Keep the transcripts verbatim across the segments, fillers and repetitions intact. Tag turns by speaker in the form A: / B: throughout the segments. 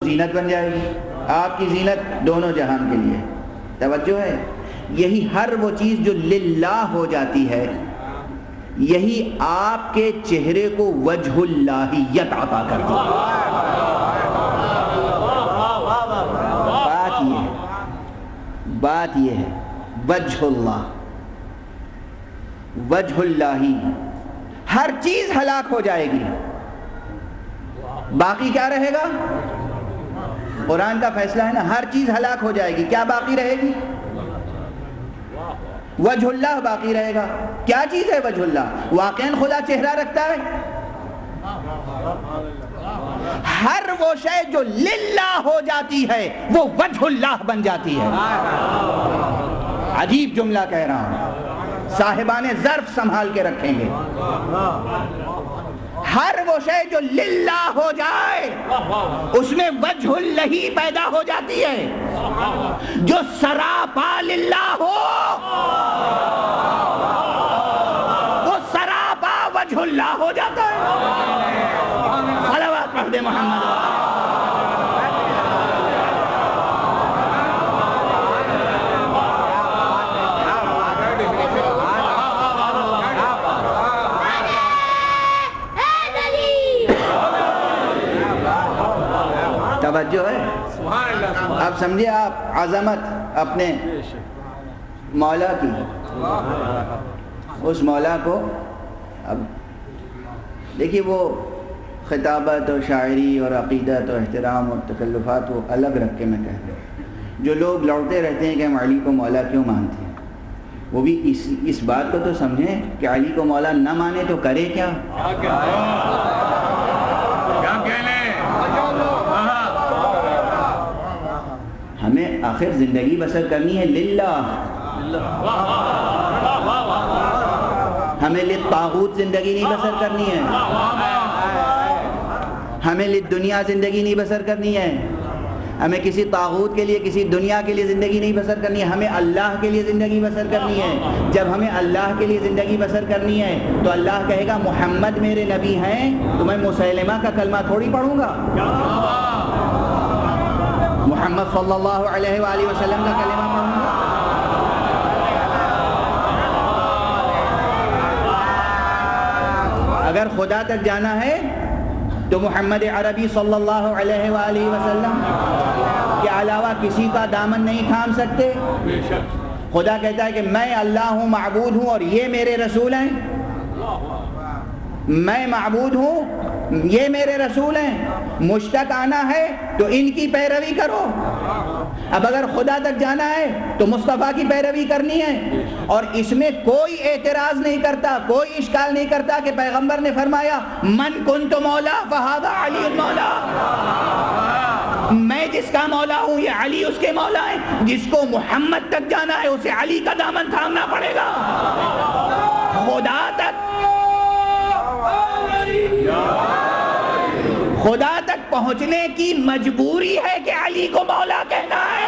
A: زینت بن جائے گی، آپ کی زینت دونوں جہان کے لیے. توجہ ہے، یہی ہر وہ چیز جو للہ ہو جاتی ہے، یہی آپ کے چہرے کو وجہ اللہیت عطا کرتی ہے. بات یہ ہے بات یہ ہے وجہ اللہ، وجہ اللہ. ہر چیز ہلاک ہو جائے گی، باقی کیا رہے گا؟ قرآن کا فیصلہ ہے نا، ہر چیز ہلاک ہو جائے گی، کیا باقی رہے گی؟ وجہ اللہ باقی رہے گا. کیا چیز ہے وجہ اللہ؟ واقعاً خدا چہرہ رکھتا ہے. ہر وہ شے جو للہ ہو جاتی ہے وہ وجہ اللہ بن جاتی ہے. عجیب جملہ کہہ رہا ہوں، صاحبان ظرف سنبھال کے رکھیں گے. ہر وہ شے جو للہ ہو جائے اس میں وجہ اللہ پیدا ہو جاتی ہے. جو سراپا للہ ہو وہ سراپا وجہ اللہ ہو جاتا ہے. صلوات پڑھ دے محمد. توجہ ہے. اب سمجھے آپ عظمت اپنے مولا کی. اس مولا کو اب دیکھیے، وہ خطابت اور شاعری اور عقیدت اور احترام اور تکلفات وہ الگ رکھ کے میں کہہ رہا ہوں. جو لوگ لوٹتے رہتے ہیں کہ ہم علی کو مولا کیوں مانتے ہیں، وہ بھی اس اس بات کو تو سمجھیں کہ علی کو مولا نہ مانے تو کرے کیا. ہمیں آخر زندگی بسر کرنی ہے للہ. ہمیں للطاغوت زندگی نہیں بسر کرنی ہے. ہمیں للدنیا زندگی نہیں بسر کرنی ہے. ہمیں کسی طاغوت کے لیے، کسی دنیا کے لیے زندگی نہیں بسر کرنی ہے. ہمیں اللہ کے لیے زندگی بسر کرنی ہے. جب ہمیں اللہ کے لیے زندگی بسر کرنی ہے تو اللہ کہے گا محمد میرے نبی ہیں تو میں مسیلمہ کا کلمہ تھوڑی پڑھوں گا. محمد صلی اللہ علیہ وآلہ وسلم کا کلمہ پڑھوں گا. اگر خدا تک جانا ہے تو محمد عربی صلی اللہ علیہ وآلہ وسلم کے علاوہ کسی کا دامن نہیں تھام سکتے. خدا کہتا ہے کہ میں اللہ ہوں، معبود ہوں، اور یہ میرے رسول ہیں. میں معبود ہوں، یہ میرے رسول ہیں. مجھ تک آنا ہے تو ان کی پیروی کرو. اب اگر خدا تک جانا ہے تو مصطفیٰ کی پیروی کرنی ہے. اور اس میں کوئی اعتراض نہیں کرتا، کوئی اشکال نہیں کرتا کہ پیغمبر نے فرمایا من کنت مولا فہذا علی مولا. میں جس کا مولا ہوں یہ علی اس کے مولا ہیں. جس کو محمد تک جانا ہے اسے علی کا دامن تھامنا پڑے گا. خدا تک خدا تک پہنچنے کی مجبوری ہے کہ علی کو مولا کہنا ہے.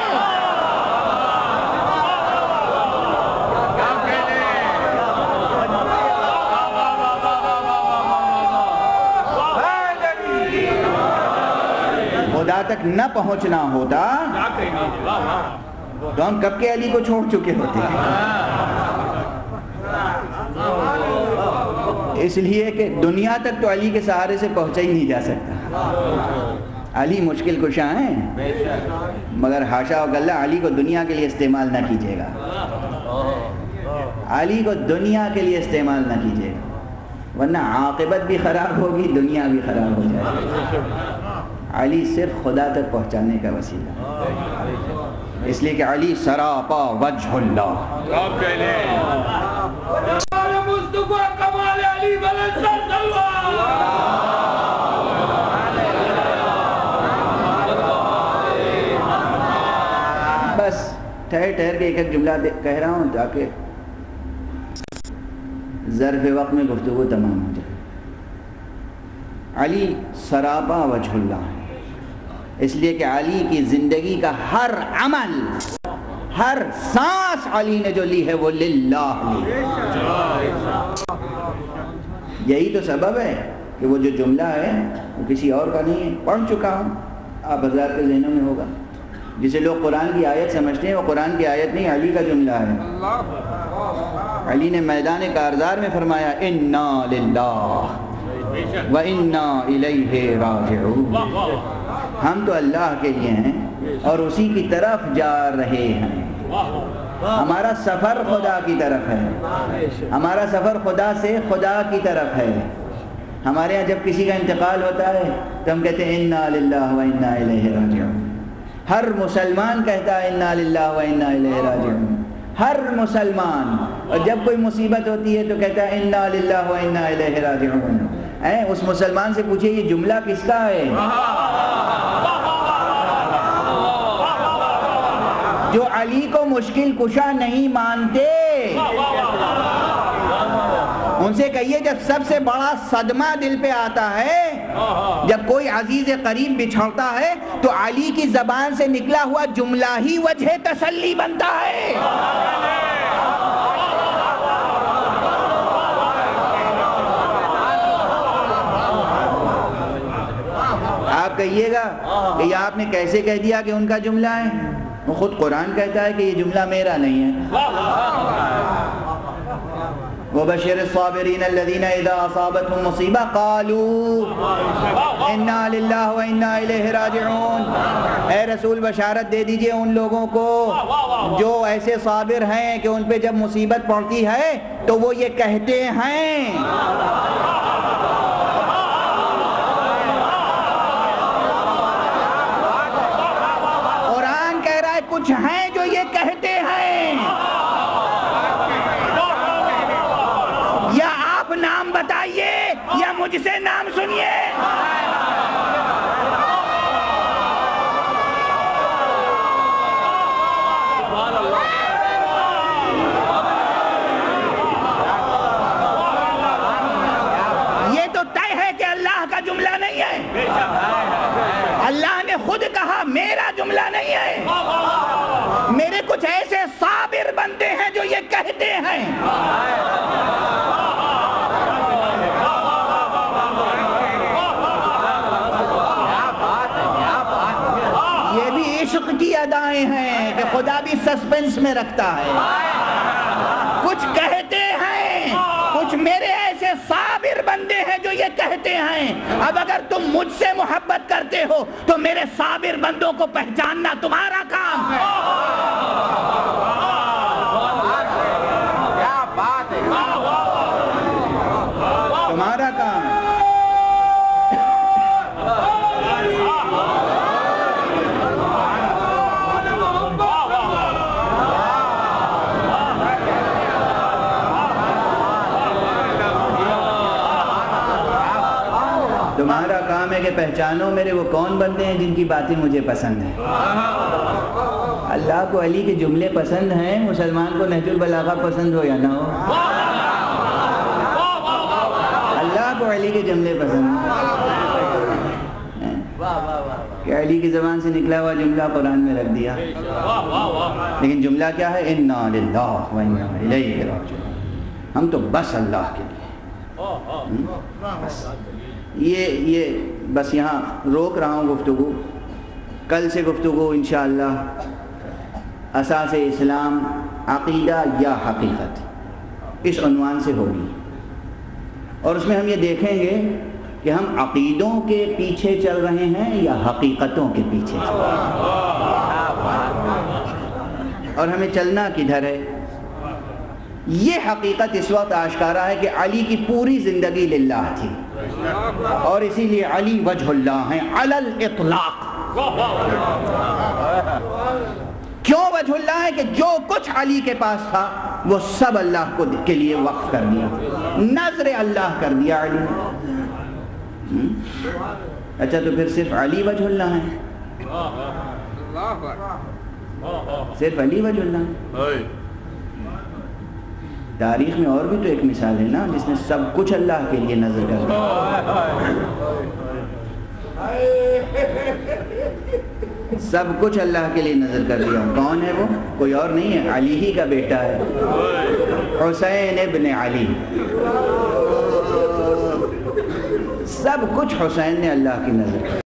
A: خدا تک نہ پہنچنا ہوتا تو ہم کب کے علی کو چھوڑ چکے ہوتے ہیں. اس لیے کہ دنیا تک تو علی کے سہارے سے پہنچا ہی نہیں جا سکتا. علی مشکل کشا ہیں، مگر حاشا وکلا علی کو دنیا کے لیے استعمال نہ کیجیے گا. علی کو دنیا کے لیے استعمال نہ کیجیے گا، ورنہ عاقبت بھی خراب ہوگی، دنیا بھی خراب ہو جائے گی. علی صرف خدا تک پہنچانے کا وسیلہ، اس لیے کہ علی سراپا وجہ اللہ. بس ٹھہر ٹھہر کے ایک ایک جملہ کہہ رہا ہوں تاکہ ظرف وقت میں گفتگو تمام ہو جائے. علی سراپا وجہ اللہ ہے، اس لیے کہ علی کی زندگی کا ہر عمل، ہر سانس علی نے جو لی ہے وہ للہ لی. یہی تو سبب ہے کہ وہ جو جملہ ہے وہ کسی اور کا نہیں ہے. پڑھ چکا ہوں، آپ حضرات کے ذہنوں میں ہوگا، جسے لوگ قرآن کی آیت سمجھتے ہیں، وہ قرآن کی آیت نہیں، علی کا جملہ ہے۔ علی نے میدان کارزار میں فرمایا انا للہ و انا الیہ راجعون، ہم تو اللہ کے لیے ہیں اور اسی کی طرف جا رہے ہیں۔ ہمارا سفر خدا کی طرف ہے، ہمارا سفر خدا سے خدا کی طرف ہے۔ ہمارے یہاں جب کسی کا انتقال ہوتا ہے تو ہم کہتے ہیں انا للہ و انا الیہ راجعون۔ ہر مسلمان کہتا ہے انا للہ و انا الیہ راجعون، ہر مسلمان۔ اور جب کوئی مصیبت ہوتی ہے تو کہتا ہے انا للہ و انا الیہ راجعون۔ اے اس مسلمان سے پوچھئے یہ جملہ کس کا ہے؟ جو علی کو مشکل کشا نہیں مانتے، ان سے کہیے جب سب سے بڑا صدمہ دل پہ آتا ہے، جب کوئی عزیز قریب بچھڑتا ہے تو علی کی زبان سے نکلا ہوا جملہ ہی وجہ تسلی بنتا ہے۔ آپ کہیے گا کہ یہ آپ نے کیسے کہہ دیا کہ ان کا جملہ ہے؟ وہ خود قرآن کہتا ہے کہ یہ جملہ میرا نہیں ہے۔ وَبَشِّرِ الصَّابِرِينَ الَّذِينَ إِذَا أَصَابَتْهُمْ مُصِيبَةٌ قَالُوا إِنَّا لِلَّهِ وَإِنَّا إِلَيْهِ رَاجِعُونَ۔ اے رسول بشارت دے دیجئے ان لوگوں کو جو ایسے صابر ہیں کہ ان پہ جب مصیبت پڑتی ہے تو وہ یہ کہتے ہیں۔ کچھ ہیں جو یہ کہتے ہیں، یا آپ نام بتائیے یا مجھ سے نام سنیے۔ یہ تو طے ہے کہ اللہ کا جملہ نہیں ہے، اللہ نے خود کہا میرا جملہ نہیں ہے، میرے کچھ ایسے صابر بندے ہیں جو یہ کہتے ہیں۔ یہ بھی عشق کی ادائیں ہیں کہ خدا بھی سسپنس میں رکھتا ہے۔ کچھ کہتے ہیں، کچھ میرے ایسے صابر بندے ہیں جو یہ کہتے ہیں۔ اب اگر تم مجھ سے محبت کرتے ہو تو میرے صابر بندوں کو پہچاننا تمہارا کام ہے۔ کیا بات ہے، تمہارا کام ہے۔ تمہارا کام ہے کہ پہچانو میرے وہ کون بندے ہیں جن کی باتیں مجھے پسند ہیں۔ اللہ کو علی کے جملے پسند ہیں، مسلمان کو نہج البلاغہ پسند ہو یا نہ ہو، اللہ کو علی کے جملے پسند ہیں کہ علی کی زبان سے نکلا ہوا جملہ قرآن میں رکھ دیا۔ لیکن جملہ کیا ہے؟ انا للہ و انا الیہ راجعون، ہم تو بس اللہ کے لیے بس۔ یہ یہ بس یہاں روک رہا ہوں گفتگو، کل سے گفتگو انشاءاللہ اساس اسلام عقیدہ یا حقیقت اس عنوان سے ہوگی، اور اس میں ہم یہ دیکھیں گے کہ ہم عقیدوں کے پیچھے چل رہے ہیں یا حقیقتوں کے پیچھے چل رہے ہیں، اور ہمیں چلنا کدھر ہے۔ یہ حقیقت اس وقت آشکارا ہے کہ علی کی پوری زندگی للہ تھی، اور اسی لیے علی وجہ اللہ ہیں علی الاطلاق۔ کیوں وجہ اللہ ہے؟ کہ جو کچھ علی کے پاس تھا وہ سب اللہ کو کے لیے وقف کر دیا، نظر اللہ کر دیا علی نے۔ اچھا تو پھر صرف علی وجہ اللہ ہیں؟ صرف علی وجہ اللہ ہیں؟ تاریخ میں اور بھی تو ایک مثال ہے نا جس نے سب کچھ اللہ کے لیے نظر کر دیا، سب کچھ اللہ کے لیے نظر کر دیا۔ کون ہے وہ؟ کوئی اور نہیں ہے، علی ہی کا بیٹا ہے، حسین ابن علی۔ سب کچھ حسین نے اللہ کی نظر کر دیا۔